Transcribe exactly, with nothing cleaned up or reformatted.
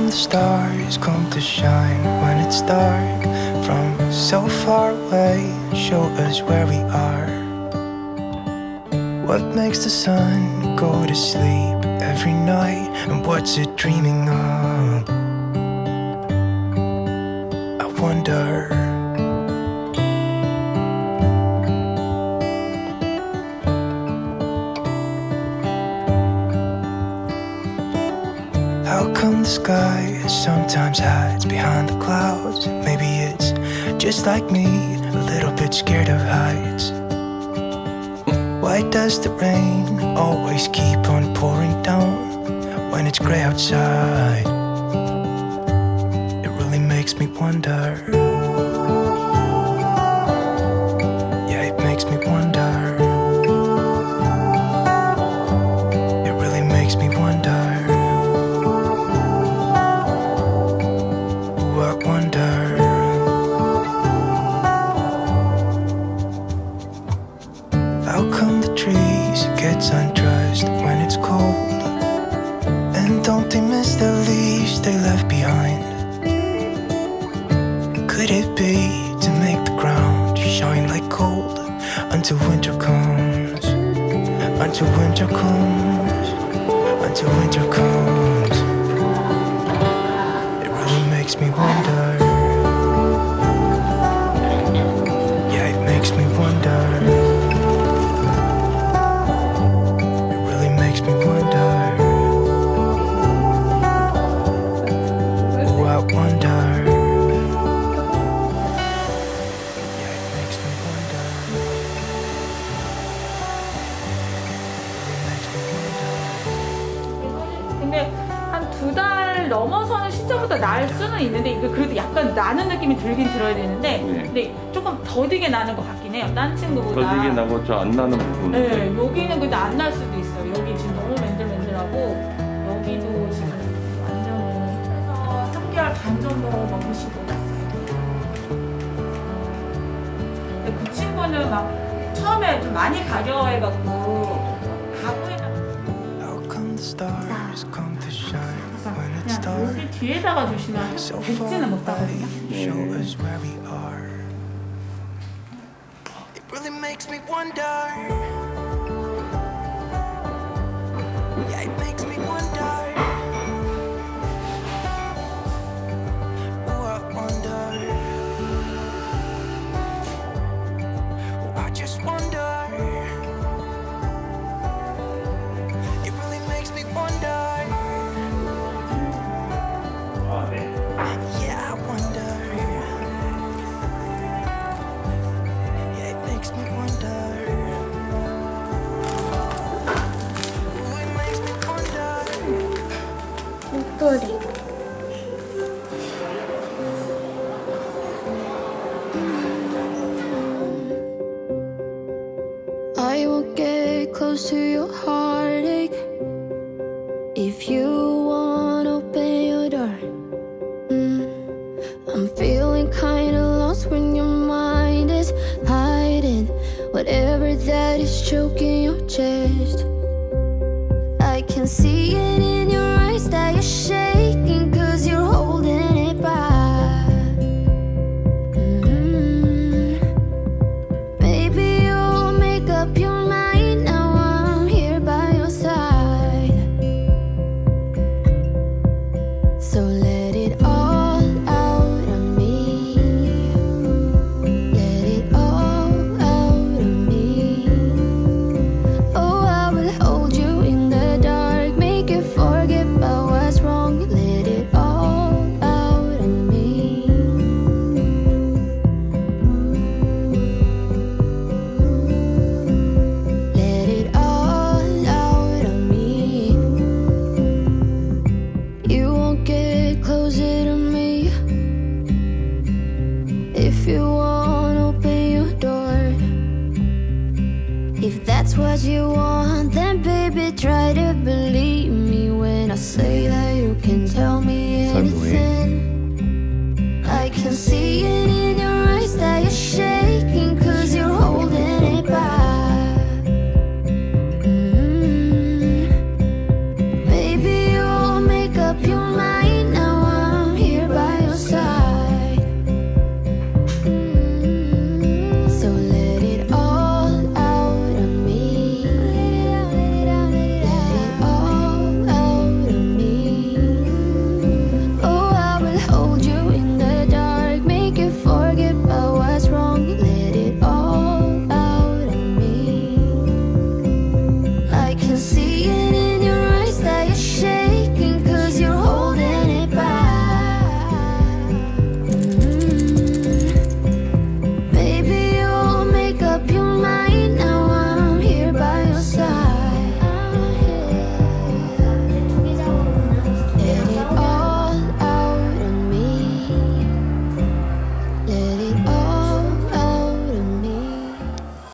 the stars come to shine when it's dark from so far away? Show us where we are. What makes the sun go to sleep every night, and what's it dreaming of? I wonder. How come the sky sometimes hides behind the clouds? Maybe it's just like me, a little bit scared of heights. Why does the rain always keep on pouring down when it's gray outside? It really makes me wonder. Yeah, it makes me wonder. It really makes me wonder. Ooh, I wonder. How come the trees get undressed when it's cold? And don't they miss the leaves they left behind? Could it be to make the ground shine like gold until winter comes? Until winter comes, until winter comes. It really makes me wonder. Yeah, it makes me wonder. Me wonder. Oh, I wonder. Yeah, it makes me wonder. It makes me wonder. 근데 한 두 달 넘어서는 진짜보다 날 수는 있는데 이게 그래도 약간 나는 느낌이 들긴 들어야 되는데 네. 근데 조금 더디게 나는 것 같긴 해요. 딴 친구보다. 더디게 나고 저 안 나는 부분. 네, 여기는 근데 안 날 수도 있어요. 여기 지금 너무 맨들맨들하고 여기도 지금 완전 그래서 삼 개월 반 정도 넘으시고 갔어요. 근데 그 친구는 막 처음에 좀 많이 가려해갖고 가구에다가 그냥 여기 뒤에다가 두시면 백지는 못 가거든요. Really makes me wonder. Yeah, it makes me wonder. Oh, I wonder. Oh, I just wonder. It really makes me wonder. Yeah, I wonder. Yeah, it makes me wonder. Oh, it makes me wonder. 목도리. I won't get close to your heartache if you won't open your door. Mm. I'm feeling kinda lost when your mind is hiding whatever that is choking your chest. I can see it in your eyes that you're shaking, cause you're holding it back. Mm-hmm. Maybe you'll make up your mind, now I'm here by your side. So let it all out of me. Let it all out of me. Oh, I will hold you in the dark, make you forget about what's wrong. Let it all out of me. Let it all out of me. You won't get closer to me if you won't open your door. If that's what you want, then baby try to believe me when I say that you can tell me anything. I can see it